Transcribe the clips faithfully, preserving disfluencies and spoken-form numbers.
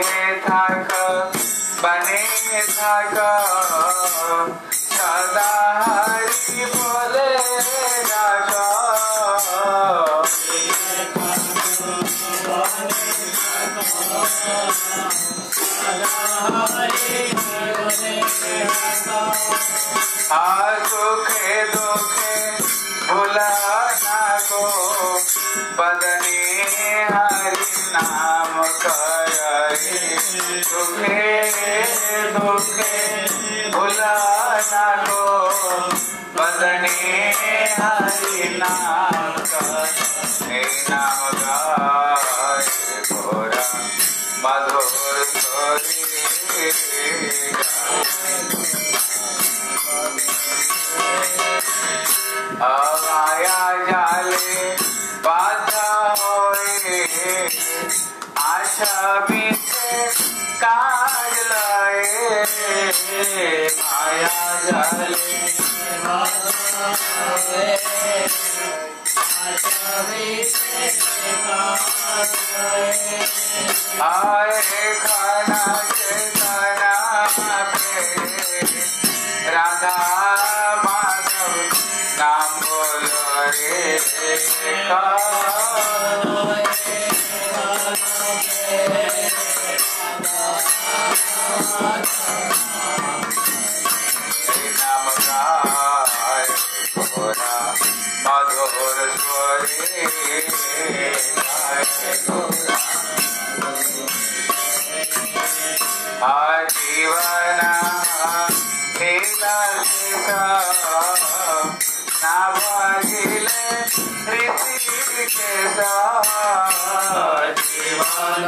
थाक बने थाक सदा हरि बोले राजा सुखे दुखे भुलाना को बदने हरि नाम करे सुखे दुखे भुलाना को बदने हरि नाम करे नाम गाए गोरा मधुर स्वरी आया जाले बाधा होए आशा बीते काज लाए आया जाले बाधा होए आशा बीते काज लाए आए खाना चेतना पे राधा माधव नाम बोलो रे नाम गाय गोरा मधुर स्वरे जीवन ना भागिले ऋषि के जीवन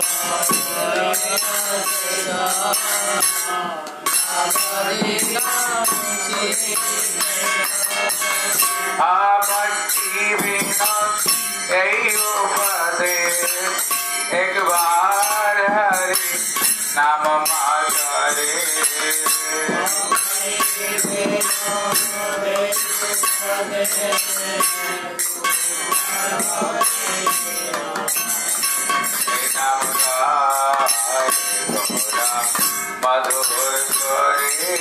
भक्ति बिना उपदेश एक बार हरि नाम मारे मधुर स्वरे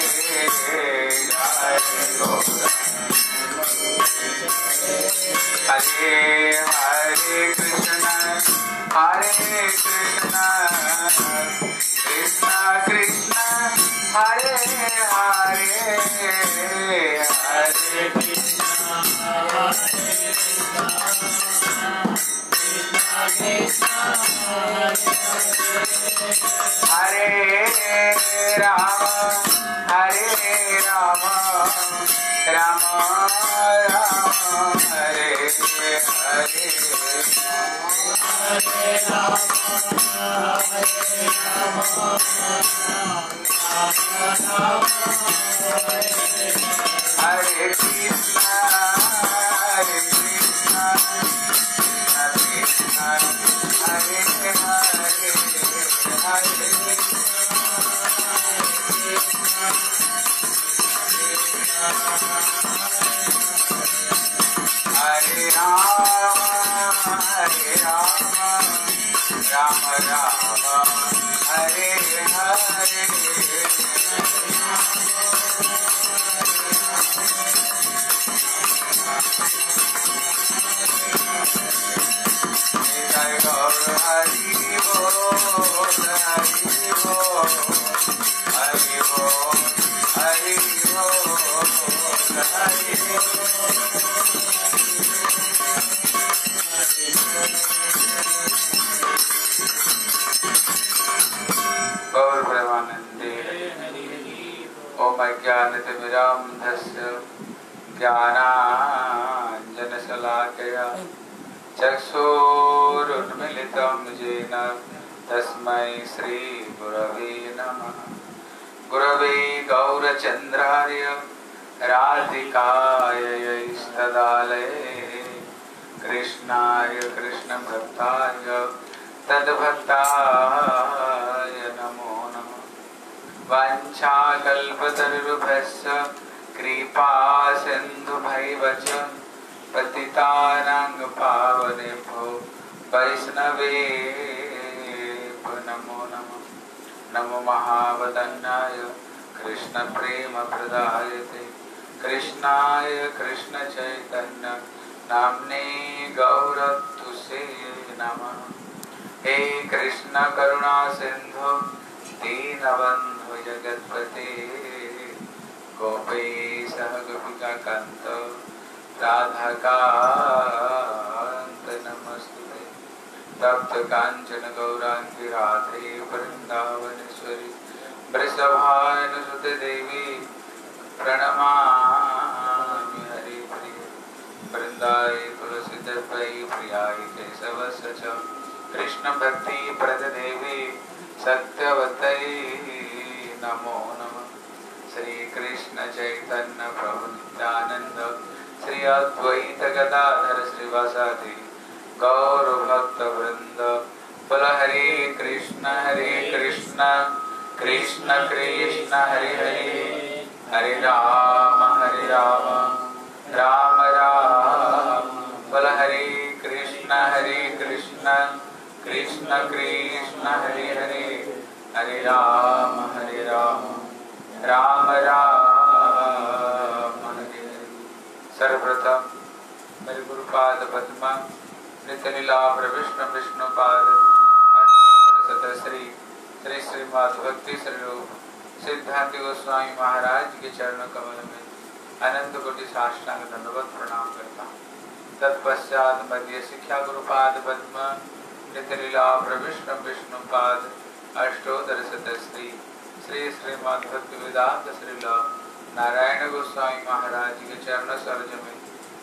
हरे हरे कृष्ण हरे कृष्ण कृष्ण कृष्ण हरे हरे हरे कृष्ण हरे राम हरे राम राम राम हरे हरे हरे राम हरे राम हरे कृष्ण हरे कृष्ण कृष्ण हरे हरे हरे हरे राम हरे राम राम राम हरे हरे जय गौर हरि बोल हरि बोल हरि बोल हरि बोल हरि गौर प्रेमानंदे ओम अज्ञानतिमिरान्धस्य ज्ञानाञ्जनशलाकया चक्षुरुन्मीलितं येन तस्मै श्रीगुरवे नमः। गुरवे गौरचन्द्राय राधिकायै तदालये कृष्णाय कृष्णभक्ताय तद्भक्ताय नमो नमः। वाञ्छाकल्पतरुभ्यश्च कृपा सिन्धुभैव च पतितानां पावनेभ्यो वैष्णवेभ्यो नमो नमः। नमो महावदन्याय कृष्ण प्रेम प्रदायते कृष्णाय कृष्ण चैतन्य नाम्ने गौरतुसे नमः। हे कृष्ण करुणा सिंधु दीनबंधु जगत्पते गोपेश गोपिका कांत राधा कांत नमस्तुते। तप्त कांचन गौरांगी राधे वृंदावनेश्वरी वृषभानुसुते देवी प्रणमामि हरि प्रिय। वृंदाय तुलसीदेवै प्रियाय केशवस्य च कृष्ण भक्ति प्रद देवी सत्यवतै नमो नमः। श्री कृष्ण चैतन्य प्रभु नित्यानंद श्री अद्वैत गदाधर श्रीवासादि गौर भक्त वृंद। बोल हरे कृष्ण हरे कृष्ण कृष्ण कृष्ण हरे हरे हरे राम हरे राम राम राम। बोल हरे कृष्ण हरे कृष्ण कृष्ण कृष्ण हरे हरे हरे राम हरे राम राम राम हरे हरे। सर्वप्रथम मेरे गुरुपाद पद्मा नित्य लीला प्रविष्णु विष्णुपाद अष्टोत्तर श्री श्री श्रीमद् भक्ति स्वरूप सिद्धांत गोस्वामी महाराज के चरण कमल में अनंत कोटि साष्टांग दंडवत प्रणाम करता हूँ। तत्पश्चात मध्य शिक्षा गुरुपाद पद्म नित्य लीला प्रविष्णु विष्णुपाद अष्टोत्तर श्री श्री श्रीमद् भक्ति वेदांत श्रीला नारायण गोस्वामी महाराज के चरण सरोज में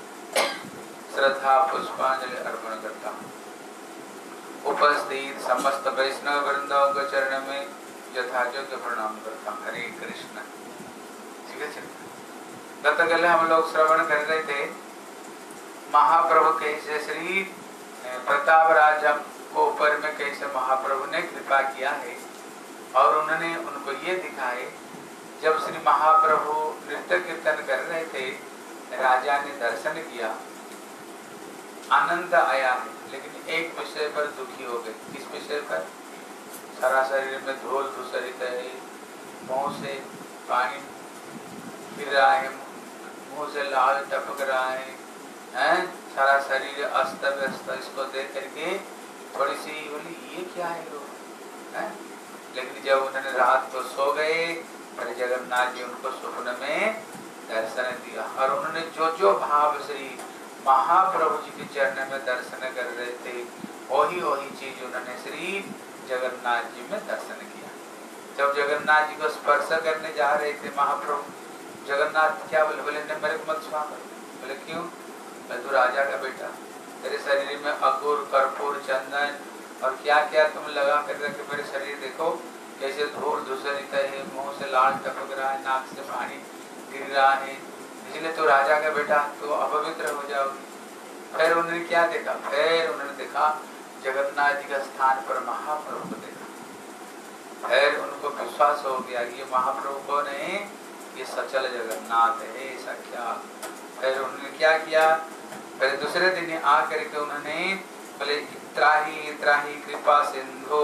श्रद्धा पुष्पांजलि अर्पण करता हूँ। उपस्थित समस्त वैष्णव वृंदों के चरण में यथायोग्य प्रणाम करता हूँ। हरे कृष्ण। ठीक है। गत कल हम लोग श्रवण कर रहे थे महाप्रभु कैसे श्री प्रताप राजा को ऊपर में कैसे महाप्रभु ने कृपा किया है और उन्होंने उनको ये दिखाए। जब श्री महाप्रभु नृत्य कीर्तन कर रहे थे राजा ने दर्शन किया, आनंद आया है, लेकिन एक विषय पर दुखी हो गए। किस विषय पर? सारा शरीर में धूल धूसरित है, मुंह से पानी गिर रहा है, मुंह से लाल टपक रहा है, हैं? सारा शरीर अस्त व्यस्त। इसको देख करके थोड़ी सी बोली ये क्या है लोग, हैं? लेकिन जब उन्होंने रात को सो गए फिर जगन्नाथ जी उनको स्वप्न में दर्शन दिया और उन्होंने जो जो भाव श्री महाप्रभु जी के चरण में दर्शन कर रहे थे वही वही चीज उन्होंने श्री जगन्नाथ जी में दर्शन किया। जब जगन्नाथ जी को स्पर्श करने जा रहे थे महाप्रभु, जगन्नाथ क्या बोले? बोले ने मेरे को मत छुआ। बोले क्यों? तू राजा का बेटा, तेरे शरीर में अगुर कर्पूर चंदन और क्या क्या तुम लगा कर रखे। मेरे शरीर देखो कैसे धूल धूसरित है, मुंह से लाल टपक रहा है, नाक से पानी गिर रहा है, इसलिए तो राजा का बेटा तो अपवित्र हो जाओगे। फिर उन्होंने क्या देखा? फिर उन्होंने देखा जगन्नाथ जी का स्थान पर महाप्रभु को देखा। फिर उनको विश्वास हो गया ये महाप्रभु कौन है? ये सचल जगन्नाथ है, साक्षात। फिर उन्होंने क्या किया? फिर दूसरे दिन आकर के उन्होंने बोले त्राही त्राही कृपा सिंधु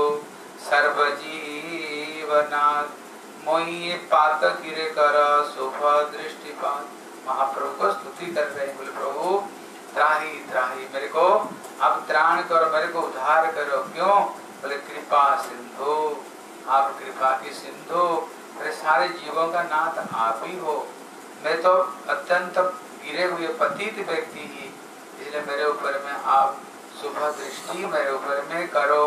सर्वजीवनाथ मोहि पात किरे कर शुभ दृष्टिपात। महाप्रभु को स्तुति कर रहे हैं। बोले प्रभु त्राही त्राही, मेरे को आप त्राण करो, मेरे को उद्धार करो। क्यों? बोले कृपा सिंधु, आप कृपा की सिंधु, मेरे सारे जीवों का नाथ आप ही हो। मैं तो अत्यंत गिरे हुए पतित व्यक्ति ही, इसलिए मेरे ऊपर में आप शुभ दृष्टि मेरे ऊपर में करो।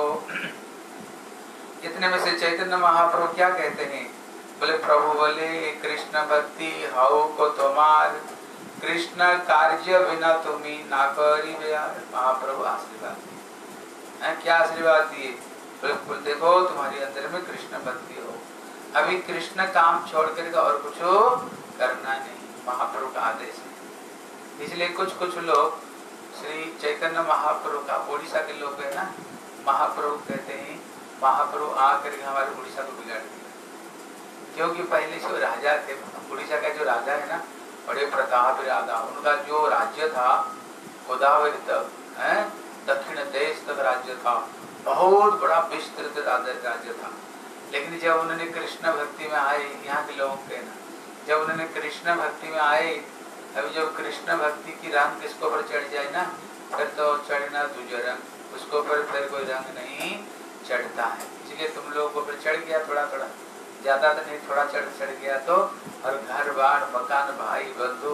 इतने में से चैतन्य महाप्रभु क्या कहते हैं? बोले प्रभु बोले कृष्ण भक्ति हाउ को तुम्हार, कृष्ण कार्य बिना तुम्ही ना करी यार। महाप्रभु आशीर्वाद दिए। क्या आशीर्वाद दिए? बोले देखो तुम्हारे अंदर में कृष्ण भक्ति हो, अभी कृष्ण काम छोड़ कर और कुछ करना नहीं, महाप्रभु का आदेश है। इसलिए कुछ कुछ लोग श्री चैतन्य महाप्रभु का, उड़ीसा के लोग है ना, महाप्रभु कहते हैं महाप्रभु आकर के हमारे उड़ीसा को बिगाड़ दिया। क्योंकि पहले से राजा थे, उड़ीसा का जो राजा है ना, बड़े प्रताप राजा, उनका जो राज्य था गोदावरी तक है, दक्षिण देश तक राज्य था, बहुत बड़ा विस्तृत राज्य था। लेकिन जब उन्होंने कृष्ण भक्ति में आए, यहाँ के लोगों के ना, जब उन्होंने कृष्ण भक्ति में आए, अभी जब कृष्ण भक्ति की रंग किसको ऊपर चढ़ जाए ना, फिर तो चढ़ना दूजा रंग, उसको ऊपर फिर कोई रंग नहीं चढ़ता है। इसलिए तुम लोगों को ऊपर चढ़ गया थोड़ा थोड़ा, ज्यादा तो नहीं, थोड़ा चढ़ चढ़ गया तो, और घर बार मकान भाई बंधु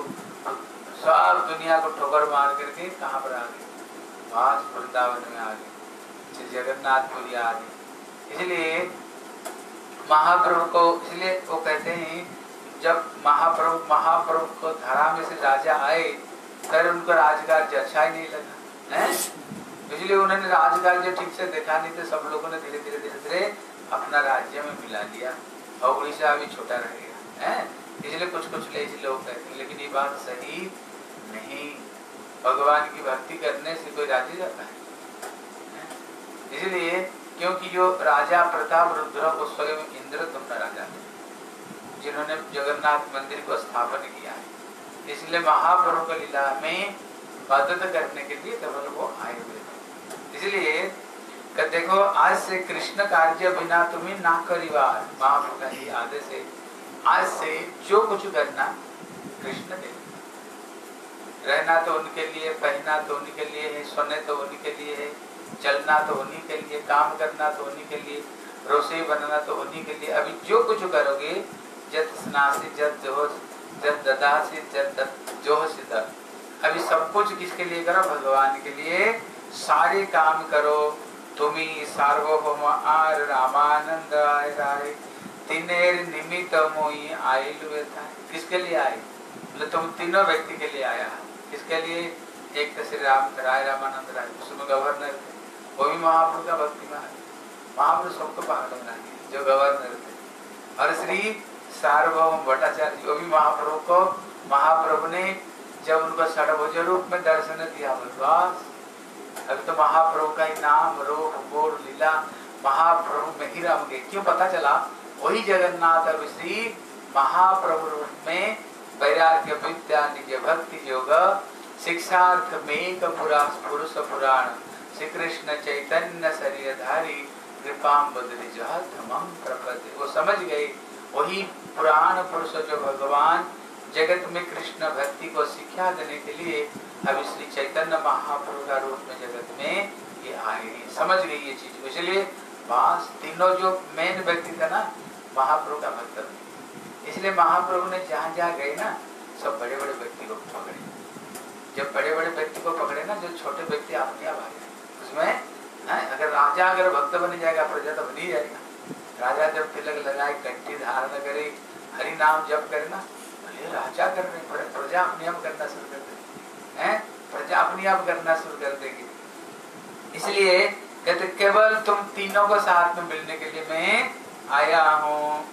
सब दुनिया को ठोकर मार करके कहाँ पर आ गए, पास वृंदावन में आ गए, श्री जगन्नाथपुरी आ गए। इसलिए महाप्रभु को, इसलिए वो कहते हैं जब महाप्रभु महाप्रभु को धरा में से राजा आए, फिर उनको राजकार्य अच्छा ही नहीं लगा है, इसलिए उन्होंने राजकार्य ठीक से देखा नहीं, तो सब लोगों ने धीरे धीरे धीरे धीरे अपना राज्य में मिला लिया, और उड़ीसा अभी छोटा रह गया है। इसलिए कुछ कुछ लोग कहते हैं, लेकिन ये बात सही नहीं, भगवान की भक्ति करने से कोई राज्य जाता है, इसलिए क्योंकि जो राजा प्रताप रुद्र को स्वयं इंद्रदम्न राजा थे, जिन्होंने जगन्नाथ मंदिर को स्थापन किया है, इसलिए महाप्रभु की लीला में मदद करने के लिए केवल वो आए हुए थे। इसलिए देखो आज से कृष्ण कार्य बिना तुम्हें ना करिवार, महाप्रभु का ही आदेश है, आज से जो कुछ करना कृष्ण दे, रहना तो उनके लिए, पहनना तो उनके लिए है, सोने तो उनके लिए है, चलना तो उन्हीं के लिए, काम करना तो उन्हीं के लिए, रसोई बनाना तो उन्हीं के लिए। अभी जो कुछ करोगे, जत स्नासी जत जोश जत ददासी जत जोश तक, अभी सब कुछ किसके लिए करो, भगवान के लिए सारे काम करो। तुम्ही सार्वभौम आर रामानंद आय राय, तिनेर निमित्त मोई आयल था। किसके लिए आए, मतलब तुम तीनों व्यक्ति के लिए आया। किसके लिए, एक तो श्री राम राय रामानंद राय, उसमें गवर्नर थे, वो भी महाप्रभु का भक्ति में, महाप्रभु सबको पागल बना दिया जो गवर्नर थे। और श्री सार्वभौम भट्टाचार्य, वो भी महाप्रभु को, महाप्रभु ने जब उनको षडभुज रूप में दर्शन दिया, बस अभी तो महाप्रभु का ही नाम रूप गुण लीला महाप्रभु में ही रम गए। क्यों पता चला, वही जगन्नाथ अब श्री महाप्रभु रूप में वैराग्य विद्या निज भक्ति योग शिक्षार्थ में पुरुष पुराण श्री कृष्ण चैतन्य शरीरधारी कृपाम्बुधि जहतमं प्रपदे। वो समझ गए वही पुराण पुरुष जो भगवान जगत में कृष्ण भक्ति को शिक्षा देने के लिए अभी श्री चैतन्य महाप्रभु का रूप में जगत में ये आए, समझ गई ये चीज। इसलिए बस तीनों जो मेन व्यक्ति था ना महाप्रभु का भक्त, इसलिए महाप्रभु ने जहाँ जहाँ गए ना सब बड़े बड़े व्यक्ति को पकड़े। जब बड़े बड़े व्यक्ति को पकड़े ना, जो छोटे व्यक्ति अपने आप आ गए उसमें है। अगर राजा अगर भक्त बन जाएगा, प्रजा तो बन ही जाएगा। राजा जब तिलक लगाए, कंठी धारण करे, हरि नाम जप करे ना, राजा कर रहे, प्रजा अपने आप करना शुरू कर देगी हैं, प्रजा अपने आप करना शुरू कर देगी। इसलिए कहते केवल तुम तीनों को साथ में मिलने के लिए मैं आया हूँ।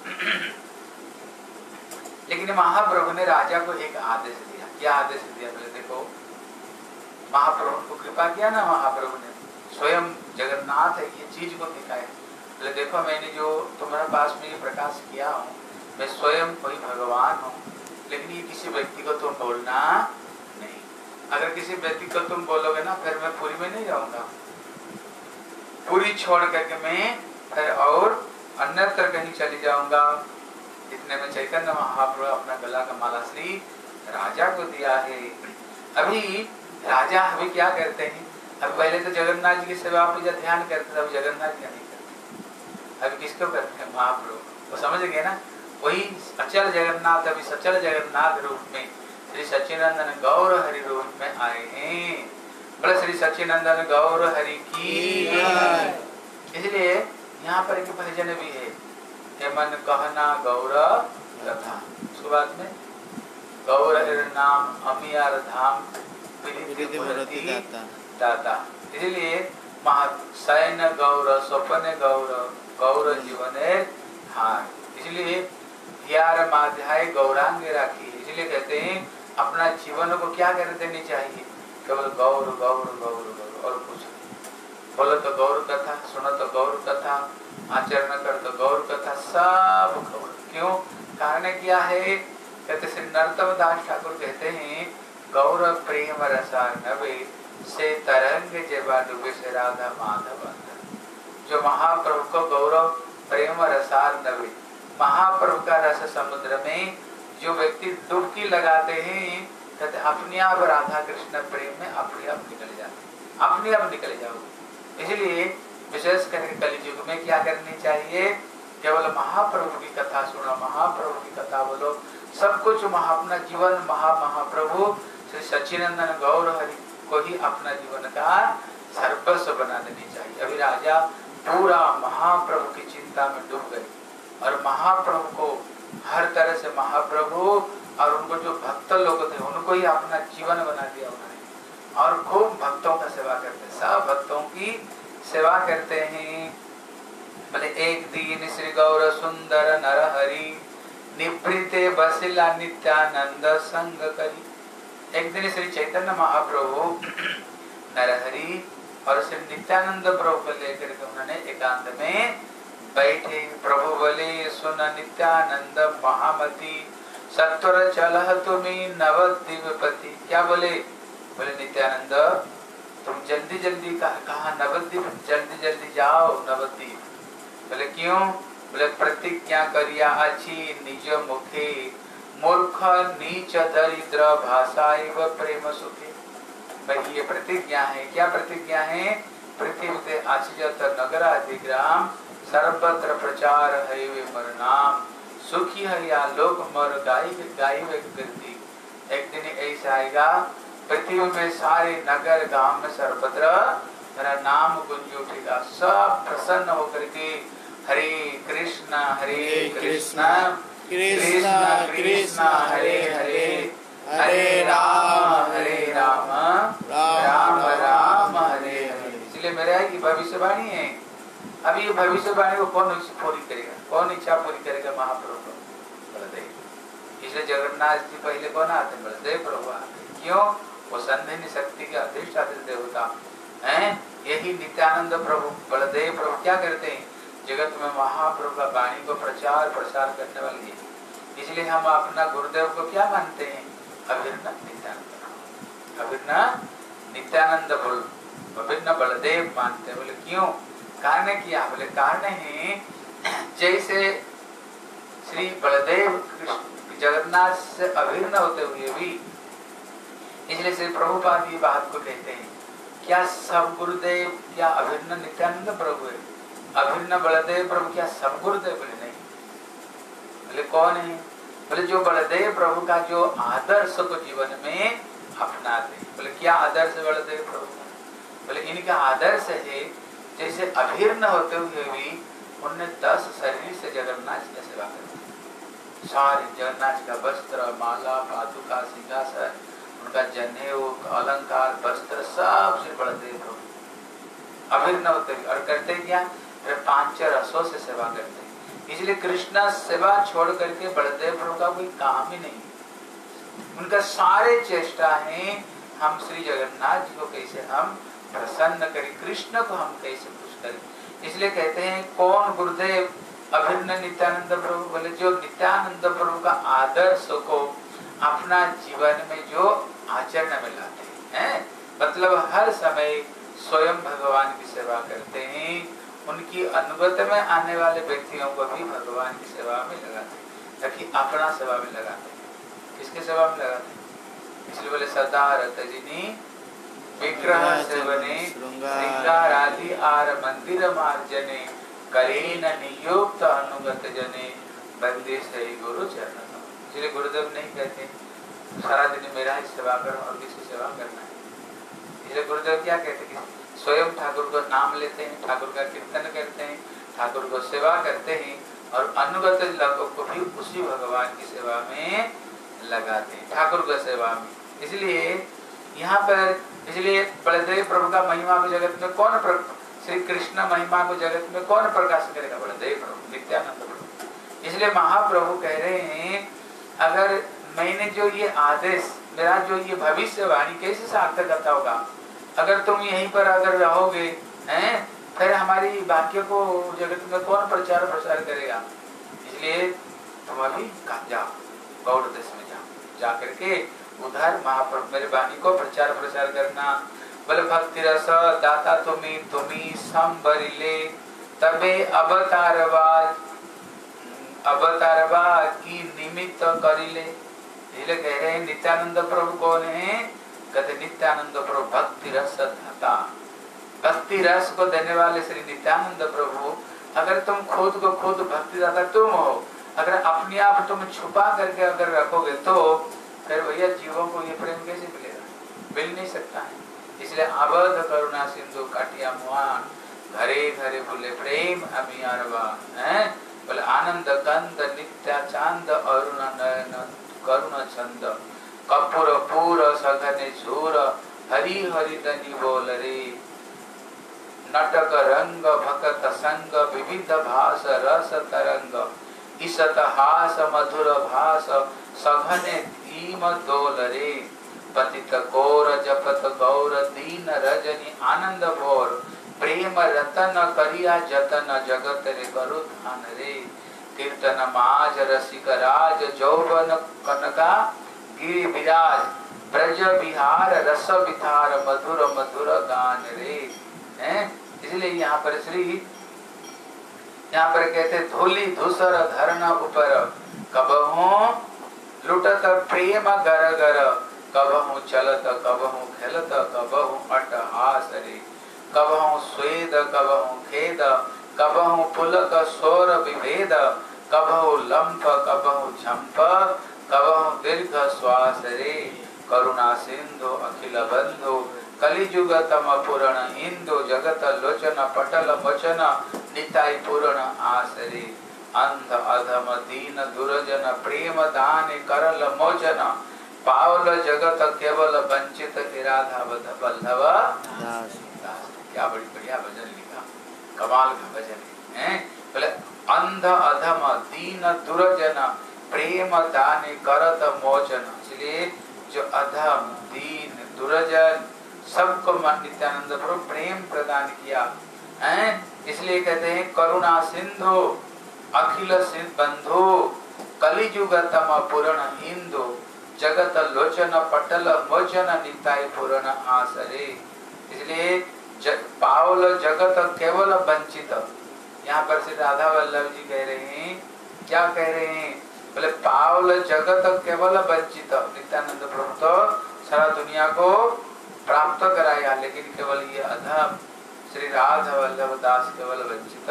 लेकिन महाप्रभु ने राजा को एक आदेश दिया। क्या आदेश दिया, पहले देखो। महाप्रभु को कृपा किया ना, महाप्रभु ने स्वयं जगन्नाथ है ये चीज को दिखाया। पहले देखो मैंने जो तुम्हारे पास में ये प्रकाश किया हूँ, मैं स्वयं कोई भगवान हूँ, लेकिन ये किसी व्यक्ति को तुम बोलना नहीं। अगर किसी व्यक्ति को तुम बोलोगे ना, फिर मैं पुरी में नहीं जाऊंगा, पुरी छोड़ करके मैं फिर और अन्यत्र कहीं चली जाऊंगा। इतने में चैतन्य महाप्रभु अपना गला का माला श्री राजा को दिया है। अभी राजा अभी क्या करते हैं, अब पहले तो जगन्नाथ जी की सेवा पे जब ध्यान करते थे, अब जगन्नाथ क्या नहीं करते, अभी किसको करते हैं, महाप्रभु। वो समझ गए ना, वही अचल जगन्नाथ अभी सचल जगन्नाथ रूप में श्री सच्चिदानंद गौर हरि रूप में आए हैं। बोले श्री सच्चिदानंद गौर हरि की। इसलिए यहाँ पर एक भजन भी है, मन कहना गौर कथा, उसके बाद में गौर हरि नाम अमियार धाम दाता। इसलिए महाशयन गौर स्वपन गौर गौर जीवन हार। इसलिए ग्यारह माध्याय गौरांग राखी। इसलिए कहते हैं अपना जीवन को क्या कर देनी चाहिए, केवल गौर गौर गौर गौर और कुछ नहीं। बोलो तो गौर कथा, सुनो तो गौर कथा, आचरण कर तो गौर कथा, सब गौर। क्यों, कारण क्या है, कहते श्री नरोत्तम दास ठाकुर कहते हैं गौर प्रेम रसार्णवे से तरंग जेबा डूबे से राधा माधव। जो महाप्रभु को गौरव प्रेम रसार नवे। महाप्रभु का रस समुद्र में जो व्यक्ति डुबकी लगाते हैं, कहते अपने आप राधा कृष्ण प्रेम में अपने आप निकल जाते, अपने आप निकल जाओगे। इसलिए विशेष करके कलियुग में क्या करनी चाहिए, केवल महाप्रभु की कथा सुनो, महाप्रभु की कथा बोलो, सब कुछ महा अपना जीवन महा महाप्रभु श्री सच्चिदानंद गौर हरि को ही अपना जीवन का सर्वस्व बना देनी चाहिए। अभी राजा पूरा महाप्रभु की चिंता में डूब गए और महाप्रभु को हर तरह से महाप्रभु और उनको जो भक्त लोग थे उनको ही अपना जीवन बना दिया उन्होंने, और खूब भक्तों का सेवा करते, सब भक्तों की सेवा करते हैं। बोले एक दिन श्री गौर सुंदर नर हरि निवृत्ते बसिला नित्यानंद संग करी। एक दिन श्री चैतन्य महाप्रभु नरहरि और श्री नित्यानंद प्रभु को लेकर के उन्होंने एकांत में बैठे। प्रभु बोले सुन नित्यानंद महामती सत्वर चलह तुम्हें नवद्वीपति। क्या बोले, बोले नित्यानंद तुम जल्दी जल्दी कहा, कहा नवद्वीप, जल्दी जल्दी जाओ नवद्वीप। बोले क्यों, बोले प्रतिज्ञा करिया अच्छी निज मुखे मूर्ख नीच दरिद्र भाषा एव प्रेम सुखे। भाई ये प्रतिज्ञा है, क्या प्रतिज्ञा है, पृथ्वी ते आश्चर्य नगराधिग्राम सर्वत्र प्रचार है वे मर नाम सुखी है या लोक मर गाई गाई वे गिरती। एक दिन ऐसा आएगा पृथ्वी में सारे नगर गांव में सर्वत्र मेरा नाम गुंज उठेगा, सब प्रसन्न होकर के हरे कृष्णा हरे कृष्णा कृष्णा कृष्णा हरे हरे हरे राम हरे राम राम राम हरे हरे। इसलिए मेरा है कि भविष्यवाणी है। अभी ये भविष्यवाणी को कौन पूरी करेगा, कौन इच्छा पूरी करेगा, महाप्रभु को, बलदेव। इसलिए जगन्नाथ जी पहले कौन आते, बलदेव प्रभु आते। क्यों, वो संधिनी शक्ति के अधिष्ठात्री देवता हैं। यही नित्यानंद प्रभु बलदेव प्रभु क्या करते हैं, जगत में महाप्रभु का वाणी को प्रचार प्रसार करने वाले हैं। इसलिए हम अपना गुरुदेव को क्या मानते हैं, अभिन्न नित्यानंद, अभिन्न नित्यानंद बोल अभिन्न बलदेव मानते हैं। बोले क्यों, कारण क्या, बोले कारण है जैसे श्री बलदेव कृष्ण जगन्नाथ से अभिन्न होते हुए भी, इसलिए श्री प्रभुपाद की बात को कहते हैं, क्या सब गुरुदेव क्या अभिन्न नित्यानंद प्रभु है, अभिन्न बलदेव प्रभु क्या सब गुरुदेव, बोले नहीं। बोले कौन है, बोले जो बलदेव प्रभु का जो आदर्श को जीवन में अपनाते। बोले क्या आदर्श बलदेव प्रभु का, बोले इनका आदर्श है जैसे अभिन्न होते हुए भी उनने दस शरीर से जगन्नाथ की सेवा कर, सारे जगन्नाथ का वस्त्र माला पादुका सिंहासन उनका जनेऊ अलंकार वस्त्र सब से बलदेव प्रभु अभिन्न होते हुए, और करते क्या, फिर पांच रसों से सेवा करते। इसलिए कृष्ण सेवा छोड़ करके बलदेव प्रभु का कोई काम ही नहीं, उनका सारे चेष्टा है हम श्री जगन्नाथ जी को कैसे हम प्रसन्न करें, कृष्ण को हम कैसे खुश करें। इसलिए कहते हैं कौन गुरुदेव, अभिन्न नित्यानंद प्रभु। बोले जो नित्यानंद प्रभु का आदर्श को अपना जीवन में जो आचरण में लाते हैं, मतलब हर समय स्वयं भगवान की सेवा करते हैं, उनकी अनुगत में आने वाले व्यक्तियों को भी भगवान की सेवा में लगाते हैं, ताकि अपना सेवा में लगाते हैं। किसके सेवा में लगाते हैं, इसलिए बोले सदा रतजिनी विग्रह सेवने श्रृंगारादि आर मंदिर मार्जने करेन नियुक्त अनुगत जने बंदे से गुरु चरण। इसलिए गुरुदेव नहीं कहते सारा दिन मेरा ही सेवा करो और किसी सेवा करना है। इसलिए गुरुदेव क्या कहते हैं, स्वयं ठाकुर को नाम लेते हैं, ठाकुर का कीर्तन करते हैं, ठाकुर को सेवा करते हैं और अनुगत लोगों को भी उसी भगवान की सेवा में लगाते हैं, ठाकुर को सेवा में। इसलिए यहाँ पर इसलिए बलदेव प्रभु का महिमा को जगत में कौन, श्री कृष्ण महिमा को जगत में कौन प्रकाश करेगा, बलदेव प्रभु नित्यानंद प्रभु। इसलिए महाप्रभु कह रहे हैं अगर मैंने जो ये आदेश, मेरा जो ये भविष्यवाणी कैसे सार्थक करता होगा, अगर तुम यहीं पर अगर रहोगे हैं, फिर हमारी वाक्य को जगत में कौन प्रचार प्रसार करेगा। इसलिए तुम अभी जाओ गौड़ देश में जाओ, जा करके उधर महाप्रभु मेरे वाणी को प्रचार प्रसार करना। बोले भक्ति रस दाता तुम्ही तुम्ही संबरिले तबे अवतारवाद अवतारवाद की निमित्त करिले। इसलिए कह रहे हैं नित्यानंद प्रभु कौन है? कहते नित्यानंद प्रभु भक्ति रस दाता, भक्ति रस को देने वाले श्री नित्यानंद प्रभु। अगर तुम खुद को खुद भक्ति दाता तुम हो, अगर अपने आप तुम छुपा करके अगर रखोगे तो फिर भैया जीवों को ये प्रेम कैसे मिलेगा? मिल नहीं सकता है। इसलिए अवध करुणा सिंधु काटिया मुआन, घरे घरे बोले प्रेम अमियारवा है, बोले आनंद कंद नित्या चांद अरुण नयन करुण छंद, कपूर पूर सघने झूर, हरि हरि दनि बोल रे, नटक रंग भकत संग विविध भास रस तरंग, ईसत हास मधुर भास सघने धीम दोल रे, पतित कोर जपत गौर दीन रजनी आनंद भोर, प्रेम रतन करिया जतन जगत रे करु धान रे, कीर्तन माज रसिक राज जौवन कनका गिरि विराज, ब्रज विहार रस विधार मधुर मधुर गान रे। हैं इसलिए यहाँ पर श्री यहाँ पर कहते धूली धूसर धरना ऊपर, कबहू लुटत प्रेम गर गर, कबहू चलत कबहू खेलत कबहू अट्टहास रे, कबहू स्वेद कबहू खेद, कबहू पुलक सोर विभेद, कबहू लंप कबहू झंप, कबहू दीर्घ श्वास रे, करुणा सिंधु अखिल बंधु, कलिजुग तम पूर्ण इंदु, जगत लोचन पटल वचन निताई पूर्ण आसरे, अंध अधम दीन दुर्जन प्रेम दान करल मोचन, पावल जगत केवल वंचित राधा बल्लभ दास। क्या बड़ी बढ़िया भजन लिखा, कमाल का भजन है। बोले अंध अधम दीन दुर्जन प्रेम दान करत मोचन, इसलिए जो अधम दीन दुर्जन सबको नित्यानंद प्रभु प्रेम प्रदान किया है। इसलिए कहते हैं करुणा सिंधु अखिल सिंध बंधु, कलिजुग तम पूर्ण इंदु, जगत लोचन पटल मोचन निताई पूर्ण आसरे। इसलिए जग, पावल जगत केवल वंचित, यहाँ पर से राधा वल्लभ जी कह रहे हैं, क्या कह रहे हैं? बोले पावल जगत केवल वंचित, नित्यानंद प्रभु तो सारा दुनिया को प्राप्त कराया, लेकिन केवल ये अधम श्री राधा वल्लभ दास केवल वंचित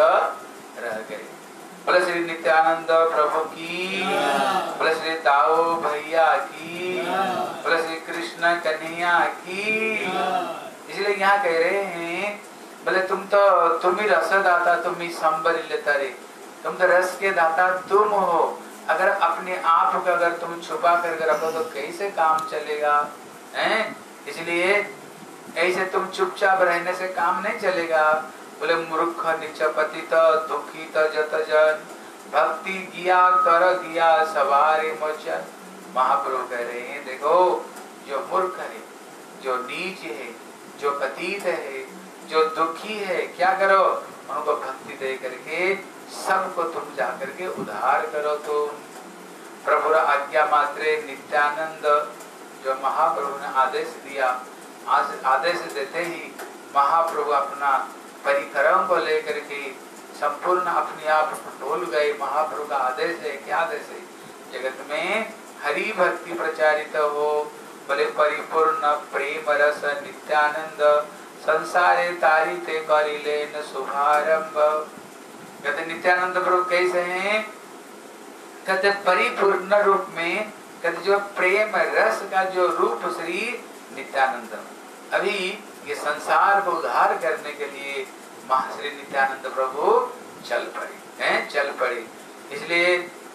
रह गए। बोले श्री नित्यानंद प्रभु की, बोले श्री ताऊ भैया की, बोले श्री कृष्ण कन्हैया की। इसलिए यहाँ कह रहे हैं बोले तुम तो तुम ही रस दाता, तुम ही संबरी लेता रे, तुम तो रस के दाता तुम हो। अगर अपने आप को अगर तुम छुपा करके रखो तो कैसे काम चलेगा? हैं? इसलिए ऐसे तुम चुपचाप रहने से काम नहीं चलेगा। बोले मूर्ख नीच पतित दुखित जत जन, भक्ति किया कर दिया सवारे मोचन। महाप्रभु कह रहे हैं देखो जो मूर्ख है, जो नीच है, जो पतित है, जो दुखी है, क्या करो? उनको भक्ति दे करके सबको तुम जा करके उद्धार करो। तो प्रभु आज्ञा मात्रे नित्यानंद जो महाप्रभु ने आदेश दिया, आदेश देते ही महाप्रभु अपना परिक्रम को लेकर के संपूर्ण अपने आप भूल गए। महाप्रभु का आदेश है, क्या आदेश है? जगत में हरि भक्ति प्रचारित हो, बोले परिपूर्ण प्रेम रस नित्यानंद, संसारे तारिते करिलेन शुभारंभ। कहते नित्यानंद प्रभु कैसे हैं? कहते परिपूर्ण रूप में, कहते जो प्रेम रस का जो रूप श्री नित्यानंद। अभी ये संसार को उद्धार करने के लिए महाश्री नित्यानंद प्रभु चल पड़े हैं, चल पड़े। इसलिए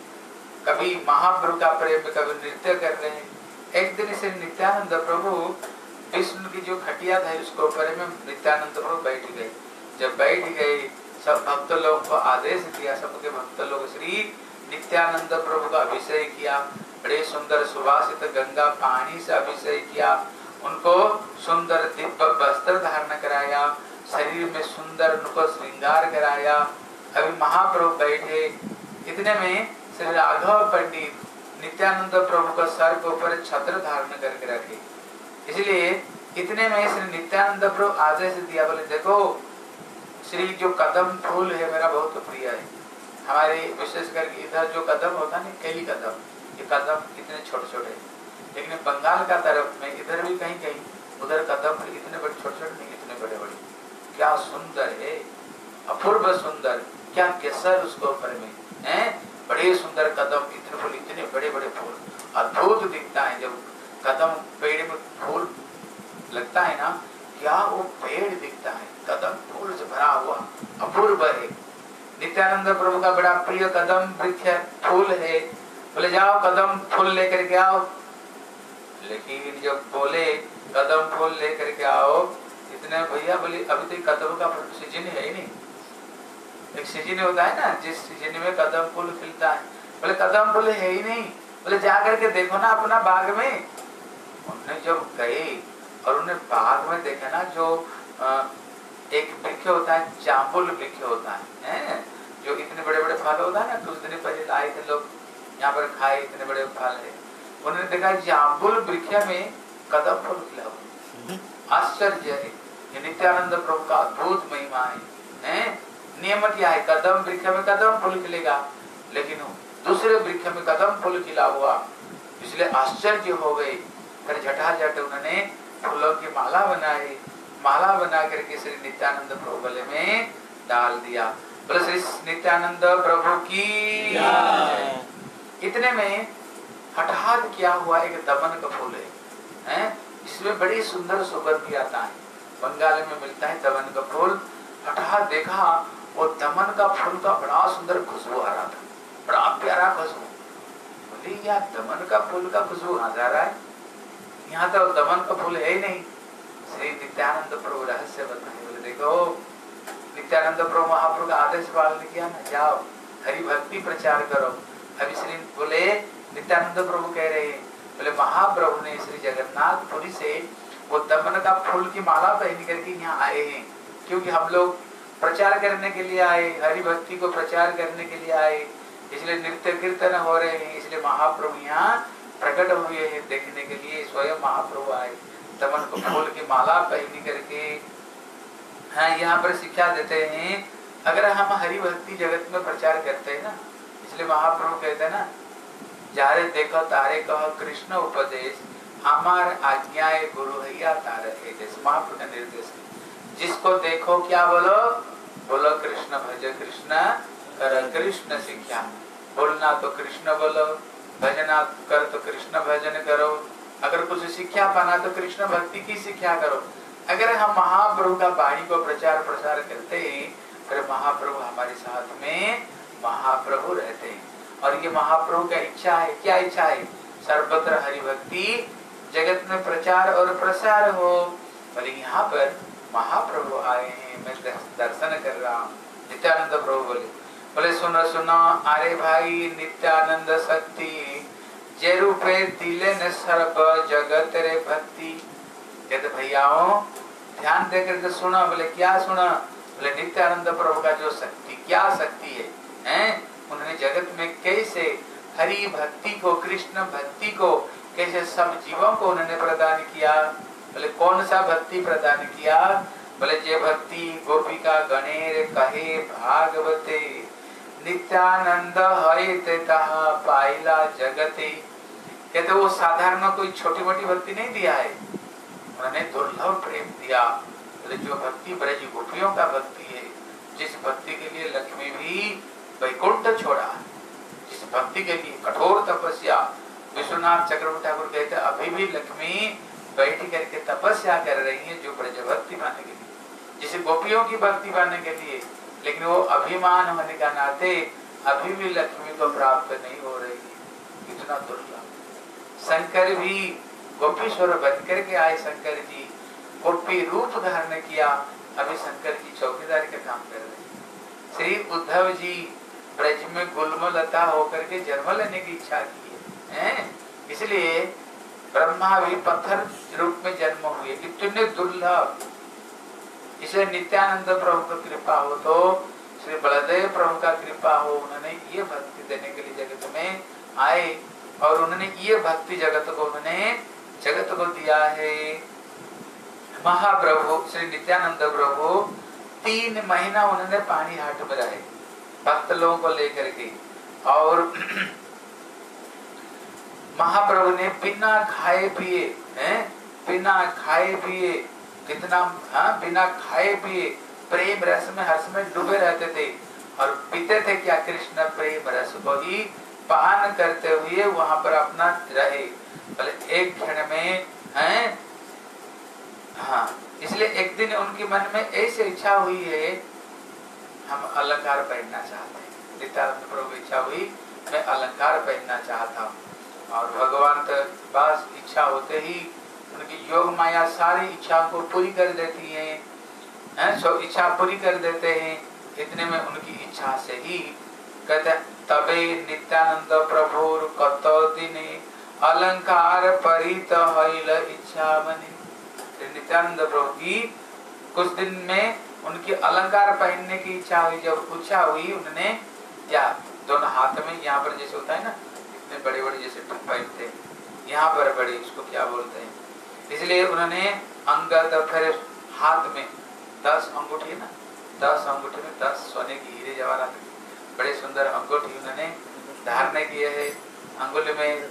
कभी महाप्रभु का प्रेम में कभी नृत्य कर रहे हैं। एक दिन से नित्यानंद प्रभु विष्णु की जो खटिया था उसके ऊपर में नित्यानंद प्रभु बैठ गए। जब बैठ गए सब भक्त लोग को आदेश दिया, सबके भक्त लोग श्री नित्यानंद प्रभु का अभिषेक किया, बड़े सुंदर सुवासित गंगा पानी से अभिषेक किया, उनको सुंदर दिव्य वस्त्र धारण कराया, शरीर में सुंदर उनको श्रृंगार कराया। अभी महाप्रभु बैठे, इतने में श्री राघव पंडित नित्यानंद प्रभु का सर के ऊपर छत्र धारण करके रखे। इसलिए इतने में श्री नित्यानंद प्रभु आदेश दिया, बोले देखो श्री जो कदम फूल है मेरा बहुत प्रिय है। हमारे विशेष करके इधर जो कदम होता है ना, केली कदम, ये कदम इतने छोटे छोटे, लेकिन बंगाल का तरफ में इधर भी कहीं कहीं उधर कदम इतने बड़े छोटे छोटे नहीं, इतने बड़े बड़े, क्या सुंदर है, अपूर्व सुंदर, क्या केसर उसको ऊपर में है, बड़े सुंदर कदम, इतने फूल, इतने बड़े बड़े फूल, अद्भुत दिखता है जब कदम पेड़ में फूल लगता है ना, क्या वो पेड़ दिखता है, कदम फूल से भरा हुआ, अपूर्व है। नित्यानंद प्रभु का बड़ा प्रिय कदम वृक्ष फूल है। बोले जाओ कदम फूल लेकर के आओ, लेकिन जब बोले कदम फूल लेकर के आओ, इतने भैया बोले अभी तो कदम का सीजन है ही नहीं, एक सीजन होता है ना जिस सीजन में कदम फूल खिलता है, बोले कदम फूल है ही नहीं। बोले जा करके देखो ना अपना बाग में। उन्होंने जब गए और उन्हें बाग में देखा ना, जो आ, एक वृक्ष होता है, जामुन वृक्ष होता है, है जो इतने बड़े बड़े फल होता है ना, कुछ दिन पहले आए थे लोग यहाँ पर खाए, इतने बड़े फल है। उन्होंने देखा जामुन वृक्ष में कदम फूल खिला हुआ, आश्चर्य है। ये नित्यानंद प्रभु का अद्भुत महिमा है, है? नियम क्या है, कदम वृक्ष में कदम फूल खिलेगा, लेकिन दूसरे वृक्ष में कदम फूल खिला हुआ, इसलिए आश्चर्य हो गए। फिर झटाझट उन्होंने फूलों की माला बनाई, माला बना करके श्री नित्यानंद प्रभु गले में डाल दिया। बोले श्री नित्यानंद प्रभु की। इतने में हठात क्या हुआ, एक दमन का फूल है, हैं? इसमें बड़ी सुंदर सुगंध आता है, बंगाल में मिलता है दमन का फूल। हठात देखा वो दमन का फूल का बड़ा सुंदर खुशबू आ रहा था, बड़ा प्यारा खुशबू। बोले यार दमन का फूल का खुशबू आ जा रहा है, यहाँ तो दमन का फूल है ही नहीं। श्री नित्यानंद प्रभु रहस्य बताए। बोले देखो नित्यानंद प्रभु महाप्रभु का आदेश पालन किया ना, जाओ हरि भक्ति प्रचार करो। अभी श्री बोले नित्यानंद प्रभु कह रहे हैं, बोले महाप्रभु ने श्री जगन्नाथपुरी से वो दमन का फूल की माला पहन करके यहाँ आए हैं, क्योंकि हम लोग प्रचार करने के लिए आए, हरि भक्ति को प्रचार करने के लिए आए, इसलिए नृत्य कीर्तन हो रहे हैं, इसलिए महाप्रभु यहाँ प्रकट हुए हैं देखने के लिए। स्वयं महाप्रभु आए, दमन को फूल की माला पहन करके। हाँ, यहाँ पर शिक्षा देते हैं, अगर हम हरि भक्ति जगत में प्रचार करते हैं ना, इसलिए महाप्रभु कहते हैं ना, जारे देखो तारे कहो कृष्ण उपदेश, हमार आज्ञाए गुरु हैया तारे देश। महाप्रभु का निर्देश, जिसको देखो क्या बोलो, बोलो कृष्ण भज कृष्ण कर कृष्ण शिक्षा, बोलना तो कृष्ण बोलो, भजना कर तो कृष्ण भजन करो, अगर कुछ शिक्षा पाना तो कृष्ण भक्ति की शिक्षा करो। अगर हम महाप्रभु का वाणी को प्रचार प्रसार करते हैं, फिर महाप्रभु हमारे साथ में महाप्रभु रहते हैं। और ये महाप्रभु का इच्छा है, क्या इच्छा है, सर्वत्र हरि भक्ति जगत में प्रचार और प्रसार हो। बोले यहाँ पर महाप्रभु आए हैं, मैं दर्शन कर रहा हूँ। नित्यानंद प्रभु बोले बोले सुनो सुनो अरे भाई नित्यानंद शक्ति, जे रूपे दिले न सर्व जगत रे भक्ति। कहते भैयाओं ध्यान देकर के सुना। बोले क्या सुना, बोले नित्यानंद प्रभु का जो शक्ति, क्या शक्ति है, हैं? उन्होंने जगत में कैसे हरि भक्ति को, कृष्ण भक्ति को, कैसे सब जीवों को उन्होंने प्रदान किया। बोले कौन सा भक्ति प्रदान किया, बोले जे भक्ति गोपिका गणेर कहे भागवते, नित्यानंद हरिते तहा पाइला जगते। कहते वो साधारण कोई छोटी मोटी भक्ति नहीं दिया है, उन्होंने दुर्लभ प्रेम दिया। बोले जो भक्ति ब्रज गोपियों का भक्ति है, जिस भक्ति के लिए लक्ष्मी भी वैकुंठ छोड़ा, जिस भक्ति के लिए कठोर तपस्या, विश्वनाथ चक्रवर्ती ठाकुर कहते अभी भी लक्ष्मी बैठ करके तपस्या कर रही है, जो ब्रज भक्ति पाने के लिए, जिसे गोपियों की भक्ति पाने के लिए, लेकिन वो अभिमान होने का नाते अभी भी लक्ष्मी को प्राप्त नहीं हो रही है, इतना दुर्लभ। शंकर भी गोपीश्वर बन करके आए, शंकर जी गोपी रूप धारण किया, अभी शंकर जी चौकीदारी का काम कर रहे हैं। श्री उद्धव जी ब्रज में गुलमलता होकर के जन्म लेने की इच्छा की है, इसलिए ब्रह्मा भी पत्थर रूप में जन्म हुए, इतने दुर्लभ। इसे नित्यानंद प्रभु का कृपा हो, तो श्री बलदेव प्रभु का कृपा हो, उन्होंने ये भक्ति देने के लिए जगत में आए और उन्होंने ये भक्ति जगत को उन्होंने जगत को दिया है। महाप्रभु श्री नित्यानंद प्रभु तीन महीना उन्होंने पानी हाट में रहे भक्त लोगों को लेकर के, और महाप्रभु ने बिना खाए पिए हैं, बिना खाए पिए कितना हाँ बिना खाए पिए प्रेम रस में हर्ष में डूबे रहते थे और पीते थे क्या, कृष्ण प्रेम रस को ही पान करते हुए वहां पर अपना रहे। बोले एक क्षण में हैं, हाँ इसलिए एक दिन उनके मन में ऐसी इच्छा हुई है, हम अलंकार पहनना चाहते हैं। नित्यानंद प्रभु इच्छा हुई मैं अलंकार पहनना चाहता हूँ, और भगवान तो बस इच्छा होते ही उनकी योग माया सारी इच्छा को पूरी कर देती है, हैं सब इच्छा पूरी कर देते हैं। इतने में उनकी इच्छा से ही कहते तबे नित्यानंद प्रभुर कत दिने अलंकार परित हईल इच्छा मनी। नित्यानंद प्रभु की कुछ दिन में उनकी अलंकार पहनने की इच्छा हुई। जब इच्छा हुई उन्होंने क्या दोनों हाथ में, यहाँ पर जैसे होता है ना इतने बड़े बड़े जैसे पहनते हैं, यहाँ पर बड़े इसको क्या बोलते हैं, इसलिए उन्होंने अंगद फिर हाथ में दस अंगूठी है ना, दस अंगूठी में दस सोने की हीरे जवाहरात बड़े सुंदर अंगूठी उन्होंने धारण किए है। अंगुल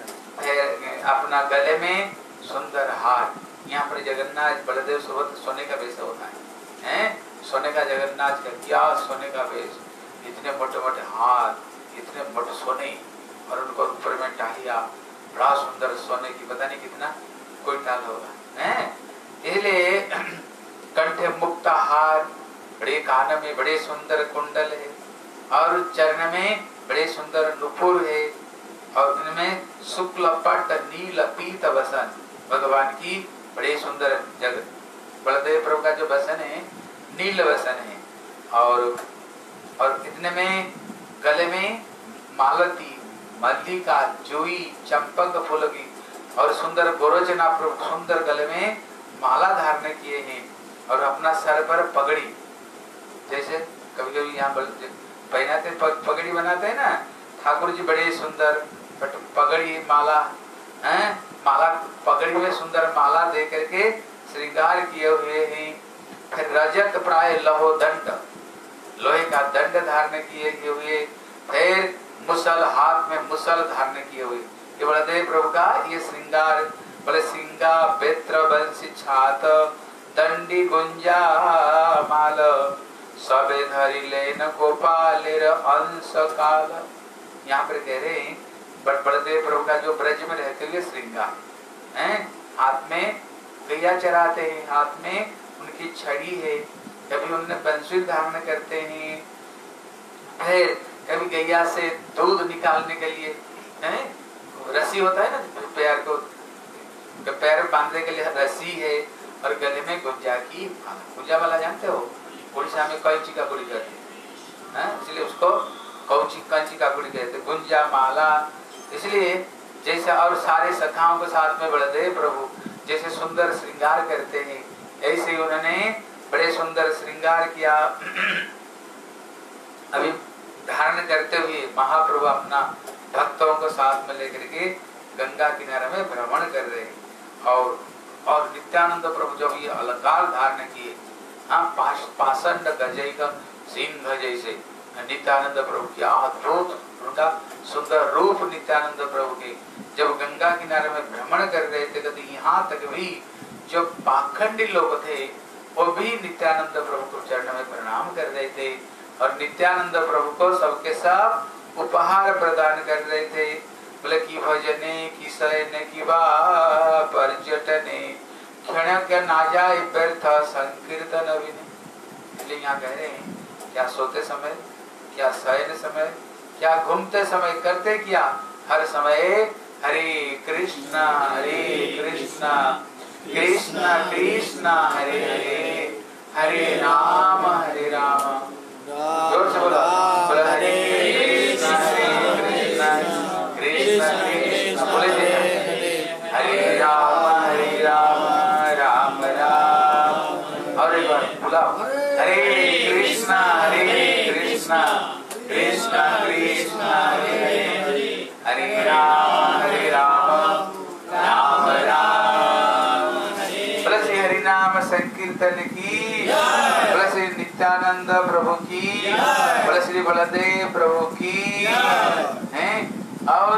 में अपना गले में सुंदर हार, यहाँ पर जगन्नाथ बलदेव सुभद्रा सोने का वेश होता है, हैं सोने का जगन्नाथ का क्या सोने का वेश, इतने मोटे मोटे हाथ, इतने मोटे सोने, और उनको ऊपर में टाहिया बड़ा सुंदर सोने की, पता नहीं कितना क्विंटल होगा, हैं इसलिए कंठे मुक्ता हार, बड़े कान में बड़े सुंदर कुंडल है, और चरण में बड़े सुंदर नुपुर है, और इनमें शुक्ल पट नील पीत वसन, भगवान की बड़े सुंदर जग बलदेव प्रभु का जो वसन है नील वसन है, और और इतने में गले में मालती मल्लिका जूई चंपक फूल की और सुंदर गोरोचना प्रभु सुंदर गले में माला धारण किए हैं, और अपना सर पर पगड़ी, जैसे कभी कभी यहाँ पहनाते पगड़ी बनाते हैं ना ठाकुर जी, बड़े सुंदर पगड़ी माला हैं, माला पगड़ी में सुंदर माला दे करके श्रृंगार किए हुए हैं। फिर रजत प्राय लहो दंड, लोहे का दंड धारण किए हुए, फिर मुसल हाथ में मुसल धारण किए हुए, ये बलदेव प्रभु का ये श्रृंगार। बोले सिंगा बेत्र बंसी छात दंडी गुंजा माल सबे धरी लेन गोपालेर अंश काल। यहाँ पर कह रहे हैं बलदेव प्रभु का जो ब्रज में रहते हुए श्रृंगार हैं, हाथ में गैया चराते हैं, हाथ में उनकी छड़ी है, कभी उन्हें बंसी धारण करते हैं, फिर कभी गैया से दूध निकालने के लिए हैं रस्सी होता है ना, पैर को पैर बांधने के लिए रस्सी है, और गले में गुंजा की गुंजा वाला जानते हो, उड़ीसा में कैंची का गुड़ी कहते हैं, इसलिए उसको कौची कैंची का गुड़ी कहते, गुंजा माला। इसलिए जैसे और सारे सखाओं के साथ में बलदेव प्रभु जैसे सुंदर श्रृंगार करते हैं, ऐसे ही उन्होंने बड़े सुंदर श्रृंगार किया। अभी धारण करते हुए महाप्रभु अपना भक्तों को साथ में लेकर के गंगा किनारे में भ्रमण कर रहे हैं, और और नित्यानंद प्रभु जब ये अलंकार धारण किए, हाँ पास, पाषंड गजय का सिंह जैसे नित्यानंद प्रभु क्या अद्भुत उनका सुंदर रूप नित्यानंद प्रभु के जब गंगा किनारे में भ्रमण कर रहे थे, तो यहाँ तक भी जो पाखंडी लोग थे वो भी नित्यानंद प्रभु को चरण में प्रणाम कर रहे थे, और नित्यानंद प्रभु को सबके सब उपहार प्रदान कर रहे थे। बोले की भजने की शयने की पर्यटने क्षण के ना जाए व्यर्थ संकीर्तन अभिनय। इसलिए यहाँ कह रहे हैं क्या सोते समय, क्या शयन समय, क्या घूमते समय, करते क्या हर समय हरे कृष्णा हरे कृष्णा कृष्णा कृष्णा हरे हरे हरे राम हरे राम। जोर से बोला बोला हरे कृष्णा हरे कृष्णा कृष्णा कृष्णा, बोले हरे राम हरे राम राम राम। और एक बार बोला हरे कृष्णा हरे कृष्णा कृष्णा कृष्णा हरे हरे हरे राम हरे राम राम राम। बोले हरि नाम संकीर्तन की, बोले नित्यानंद बलदेव प्रभु की है। और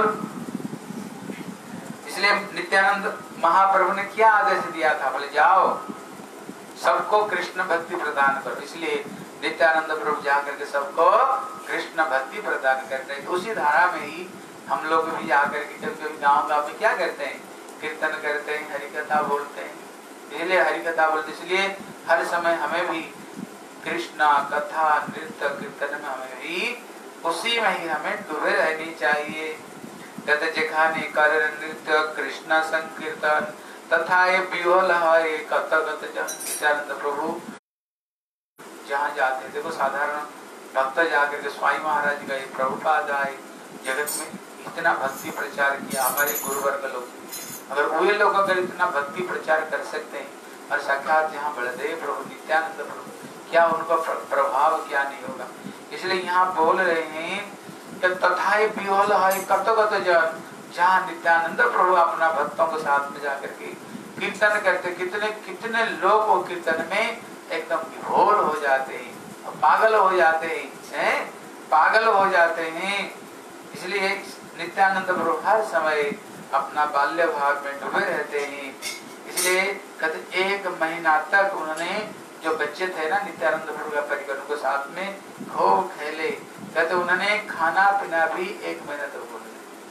इसलिए नित्यानंद महाप्रभु ने क्या आदेश दिया था, बोले जाओ सबको कृष्ण भक्ति प्रदान करो। इसलिए नित्यानंद प्रभु जाकर के सबको कृष्ण भक्ति प्रदान करते हैं। उसी धारा में ही हम लोग भी जाकर के कभी कभी गाँव गाँव में क्या करते हैं, कीर्तन करते हैं, हरि कथा बोलते हैं। इसलिए हरि कथा बोलते, इसलिए हर समय हमें भी कृष्णा कथा नृत्य कीर्तन में हमें भी उसी में ही हमें डूबे रहनी चाहिए। कहते जेखाने कर नृत्य कृष्ण संकीर्तन तथा ये विह्वल है कथगत नित्यानंद प्रभु जहाँ जाते, देखो साधारण भक्त जाकर के स्वामी महाराज गए, प्रभुपाद आए, जगत में इतना भक्ति प्रचार किया। हमारे गुरुवर्ग लोग, अगर वे लोग अगर इतना भक्ति प्रचार कर सकते हैं, और साक्षात जहाँ बलदेव प्रभु नित्यानंद प्रभु, क्या उनका प्रभाव क्या नहीं होगा। इसलिए यहाँ बोल रहे हैं कि तथा विह्वल है कथगत जन, जहाँ नित्यानंद प्रभु अपना भक्तों के साथ में जाकर के कीर्तन करते, कितने कितने लोग वो कीर्तन में एकदम विभोर हो जाते हैं, पागल हो जाते हैं, पागल हो जाते हैं। इसलिए नित्यानंद प्रभु हर समय अपना बाल्य भाव में डूबे रहते हैं। इसलिए कहते एक महीना तक उन्होंने जो बच्चे थे ना नित्यानंद प्रभु का परिवार के साथ में खूब खेले। कहते उन्होंने खाना पीना भी एक महीना तक भूल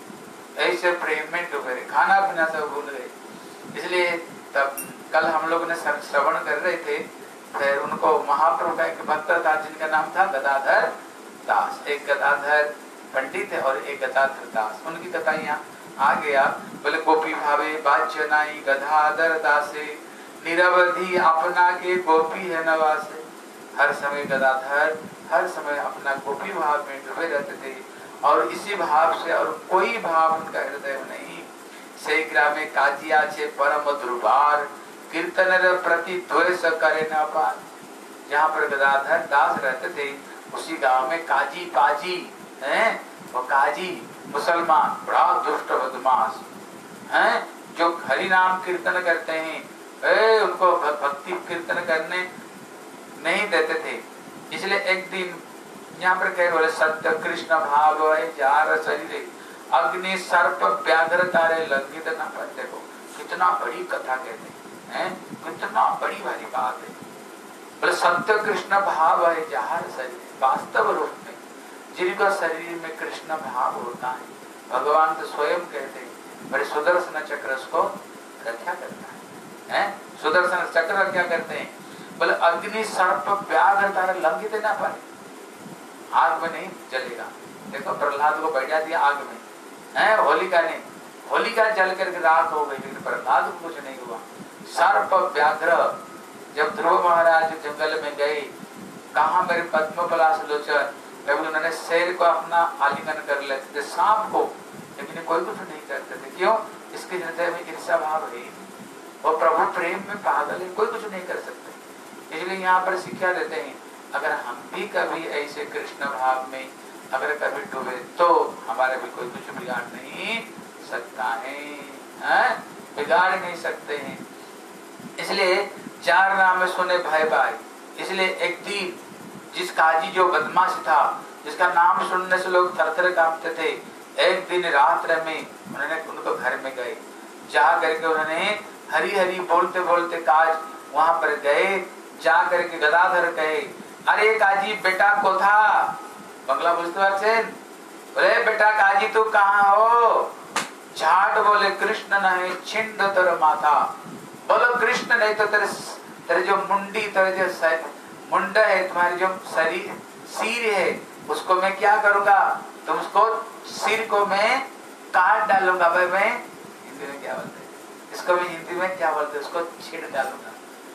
गए, ऐसे प्रेम में डूबे रहे, खाना पीना सब भूल गए। इसलिए तब कल हम लोग ने श्रवण कर रहे थे, फिर उनको महाप्रभु का एक भक्त था जिनका नाम था गदाधर दास। एक गदाधर पंडित है और एक गदाधर दास, उनकी कथा यहाँ आ गया। बोले गोपी भावे बाज्य नाई गदाधर दासे, निरवधि अपना के गोपी है नवासे। हर समय गदाधर हर समय अपना गोपी भाव में डूबे रहते थे, और इसी भाव से और कोई भाव उनका हृदय में नहीं। से ग्रामे काजिया छे परम दुर्बार, कीर्तन प्रति द्वेष करे न पार। जहाँ पर गदाधर दास रहते थे उसी गांव में काजी पाजी हैं, वो काजी मुसलमान बड़ा दुष्ट बदमाश हैं, जो हरि नाम कीर्तन करते हैं, ए, उनको भक्ति कीर्तन करने नहीं देते थे। इसलिए एक दिन यहाँ पर कह रहे सत्य कृष्ण भाव है जार शरीर, अग्नि सर्प व्याघ्र तारे लंघित न पर। देखो कितना बड़ी कथा कहते हैं, कितना बड़ी भारी बात है। बोले सत्य कृष्ण भाव है जार शरीर, वास्तव रूप में जिनका शरीर में कृष्ण भाव होता है, भगवान तो स्वयं कहते हैं बड़े सुदर्शन चक्र उसको रक्षा करता है, हैं? सुदर्शन चक्र क्या करते हैं, बोले अग्नि सर्प व्याघ्र तारे लंघित ना पाए, आग में नहीं जलेगा। देखो प्रहलाद को बैठा दिया आग में, है होलिका ने, होलिका जल करके राख हो गई, लेकिन प्रहलाद को कुछ नहीं हुआ। सर्प व्याघ्र, जब ध्रुव महाराज जंगल में गए, कहा मेरे पद्म पलाश लोचन, कभी उन्होंने शेर को अपना आलिंगन कर लेते थे, सांप को, लेकिन कोई कुछ नहीं करते थे। क्यों? इसके हृदय में ईर्ष्या भाव है, वो प्रभु प्रेम में पागल है, कोई कुछ नहीं कर सकते। इसलिए यहाँ पर शिक्षा देते हैं अगर हम भी कभी ऐसे कृष्ण भाव में अगर कभी डूबे तो हमारे भी कोई कुछ बिगाड़ नहीं सकता है, है? बिगाड़ नहीं सकते हैं। इसलिए चार नाम सुने भय पाए। इसलिए एक दिन जिस काजी जो बदमाश था, जिसका नाम सुनने से लोग थरथर कांपते थे, एक दिन रात में उन्होंने उनको घर में गए, जा करके उन्होंने हरी हरी बोलते बोलते काज वहां पर गए, जा करके गदाधर कहे अरे काजी बेटा को था, बंगला बोलते बोले बेटा काजी तू कहाँ हो? झाट बोले कृष्ण नहीं छिंद तर माथा, बोलो कृष्ण नहीं तो तेरे तेरे जो मुंडी तेरे जो मुंडा है, तुम्हारी जो शरीर सिर है उसको मैं क्या करूंगा, तुम उसको सिर को मैं काट डालूंगा। भाई मैं हिंदी में क्या बोलते हैं इसको, मैं हिंदी में क्या बोलते हैं उसको, छीड़ डालूंगा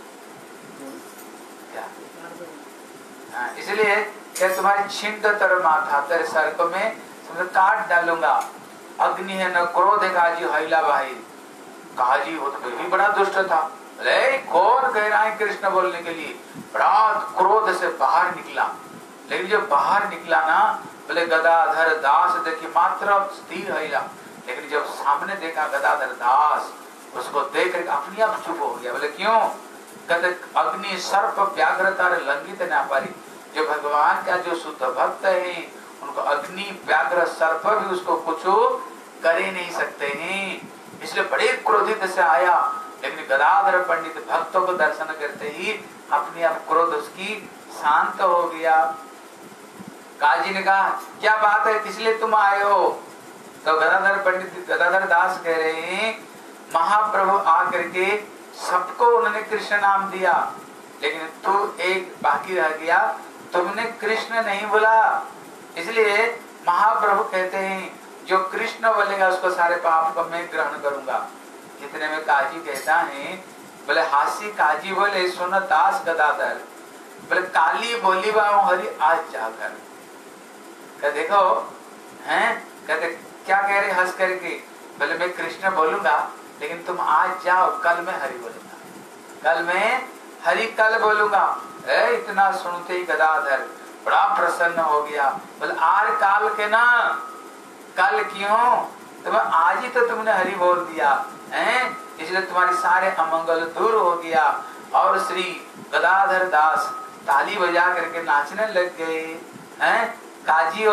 क्या। हाँ, इसलिए क्या तुम्हारी छिंद तर माथा, तेरे सर को मैं काट डालूंगा। अग्नि है न क्रोध है काजी हैला भाई, काजी वो तो भी बड़ा दुष्ट था। अरे कौन कह रहा है कृष्ण बोलने के लिए, बड़ा क्रोध से बाहर निकला। लेकिन जब बाहर निकला ना, बोले गदाधर दास देखी मात्र स्थिर हैला, लेकिन जब सामने देखा गदाधर दास, उसको देख कर अपने आप चुप हो गया। बोले क्यों? कहते अग्नि सर्प व्याघ्र तारे लंघित ना पारी, जो भगवान का जो शुद्ध भक्त है उनको अग्नि व्याघ्र सर्प भी उसको कुछ कर ही नहीं सकते हैं। इसलिए बड़े क्रोधित से आया, लेकिन गदाधर पंडित भक्तों को दर्शन करते ही अपने आप क्रोध उसकी शांत हो गया। काजी ने कहा क्या बात है, किस लिए तुम आए हो? तो गदाधर पंडित गदाधर दास कह रहे हैं महाप्रभु आकर के सबको उन्होंने कृष्ण नाम दिया, लेकिन तू एक बाकी रह गया, तुमने कृष्ण नहीं बोला। इसलिए महाप्रभु कहते हैं जो कृष्ण बोलेगा उसको सारे पाप को मैं ग्रहण करूंगा। इतने में काजी कहता है, बोले हासी काजी बोले सुन दास गदाधर, बोले काली बोली बाऊ हरि आज जाकर। कहते देखो हैं, कहते क्या कह रहे हंस करके? बोले मैं कृष्ण बोलूंगा, लेकिन तुम आज जाओ, कल मैं हरि बोलूंगा, कल मैं हरि कल बोलूंगा। ए, इतना सुनते ही गदाधर बड़ा प्रसन्न हो गया। बोले आर काल के ना, कल क्यों? तुम आज ही तो तुमने हरि बोल दिया हैं, इसलिए तुम्हारी सारे अमंगल दूर हो गया। और श्री गदाधर दास ताली बजा करके नाचने लग गए हैं। काजी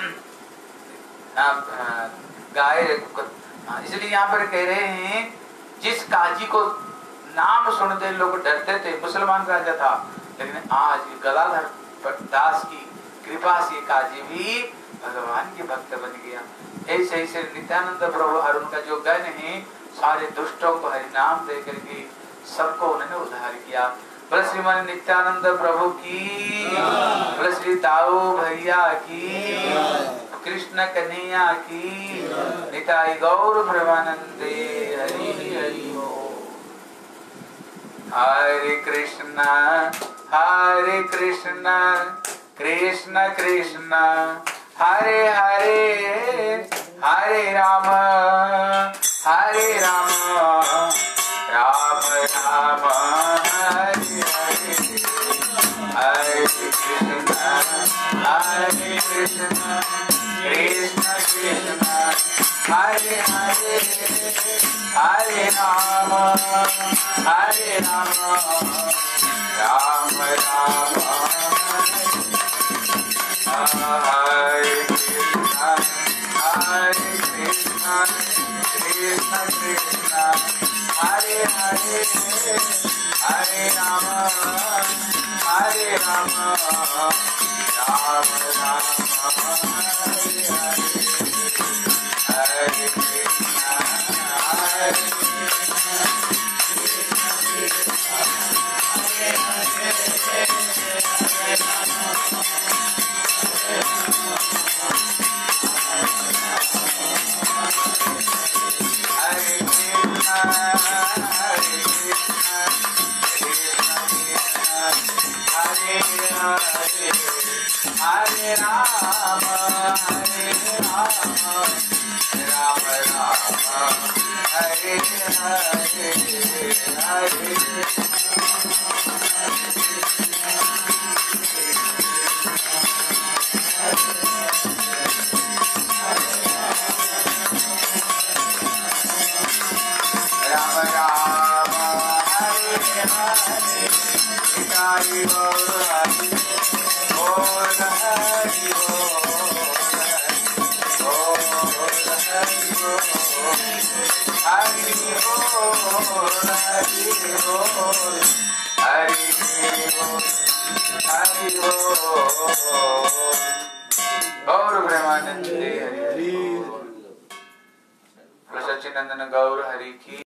गाय, इसलिए यहाँ पर कह रहे हैं जिस काजी को नाम सुनते लोग डरते थे, मुसलमान राजा था, लेकिन आज गदाधर दास की कृपा से काजी भी भगवान के भक्त बन गया। ऐसे ऐसे नित्यानंद प्रभु और उनका जो गण है सारे दुष्टों को हरि नाम दे करके सबको उन्होंने उद्धार किया। बोले श्रीमान नित्यानंद प्रभु की, बोले श्री ताऊ भैया की, कृष्ण कन्हैया की, निताई गौर प्रेमानंदे हरि हरि बोल। हरे कृष्णा हरे कृष्णा कृष्ण कृष्ण हरे हरे, हरे राम हरे राम राम राम हरे हरे, हरे कृष्ण हरे कृष्ण कृष्ण कृष्ण हरे हरे, हरे राम हरे राम राम राम हरे कृष्ण हरे कृष्ण कृष्ण कृष्ण हरे हरे, हरे राम हरे राम राम राम हरे हरे, हरे कृष्ण हरे कृष्ण कृष्ण हरे हरे, हरे राम हरे राम हरे राम राम राम हरे हरे, हरे राम राम हरे हरे, निताई गौर हरि बोल, हरि बोल, हरि बोल, हरि बोल, हरि बोल, हरि बोल, हरि बोल। गौर ब्रह्मानंदे हरि हरि बोल। सच्चिदानंद गौर हरि की।